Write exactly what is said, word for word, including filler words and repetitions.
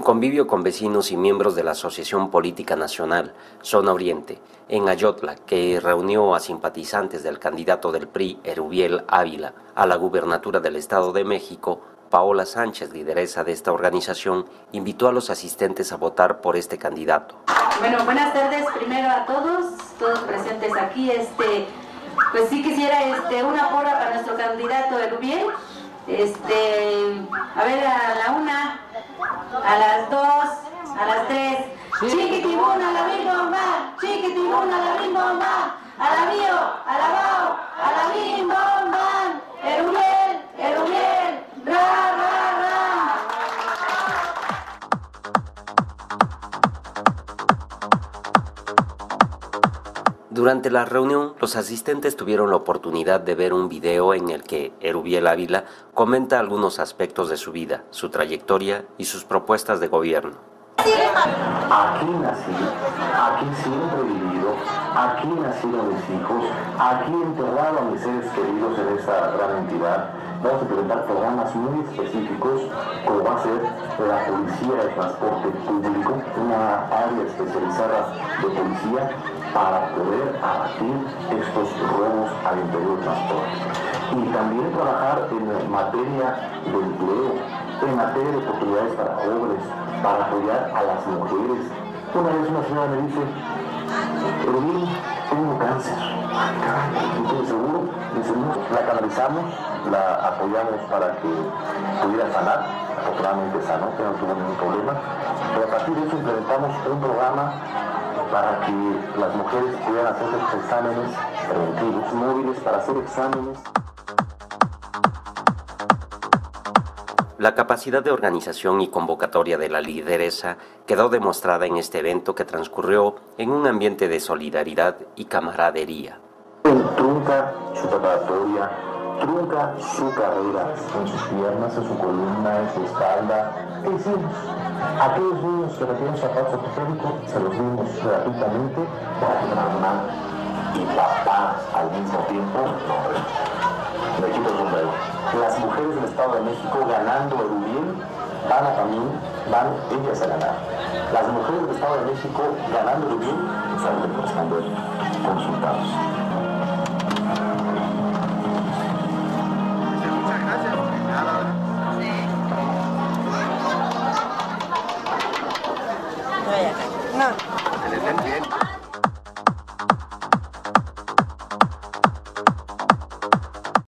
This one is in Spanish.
convivio con vecinos y miembros de la Asociación Política Nacional, Zona Oriente, en Ayotla, que reunió a simpatizantes del candidato del P R I, Erubiel Ávila, a la gubernatura del Estado de México, Paola Sánchez, lideresa de esta organización, invitó a los asistentes a votar por este candidato. Bueno, buenas tardes primero a todos, todos presentes aquí. Este, pues sí quisiera este, una porra para nuestro candidato Erubiel. Este, a ver, a la una, a las dos, a las tres. Chiquitibuna, la bimbomba, chiquitibuna, la bimbomba, a la mío, a la bao, a la bimbomba, Erubiel, Erubiel, ra, ra, ra. Durante la reunión, los asistentes tuvieron la oportunidad de ver un video en el que Erubiel Ávila comenta algunos aspectos de su vida, su trayectoria y sus propuestas de gobierno. Aquí nací, aquí siempre he vivido, aquí nacieron mis hijos, aquí he enterrado a mis seres queridos en esta gran entidad. Vamos a implementar programas muy específicos, como va a ser la Policía de Transporte Público, una área especializada de policía para poder abatir estos robos al interior del transporte. Y también trabajar en materia de empleo, en materia de oportunidades para jóvenes, para apoyar a las mujeres. Una vez una señora me dice, Erubiel, tengo cáncer. Entonces seguro, la canalizamos, la apoyamos para que pudiera sanar. Afortunadamente sanó, que no tuvo ningún problema. Pero a partir de eso implementamos un programa para que las mujeres pudieran hacer estos exámenes preventivos, móviles para hacer exámenes. La capacidad de organización y convocatoria de la lideresa quedó demostrada en este evento que transcurrió en un ambiente de solidaridad y camaradería. Trunca su preparatoria, trunca su carrera en sus piernas, en su columna, en su espalda. ¿Qué hicimos? Aquellos niños que requieren zapatos ortopédicos se los dimos gratuitamente para que mamá y papá al mismo tiempo. Me quito el sombrero. Las mujeres del Estado de México ganando Erubiel van a también, van ellas a ganar. Las mujeres del Estado de México ganando Erubiel saben que están consultados.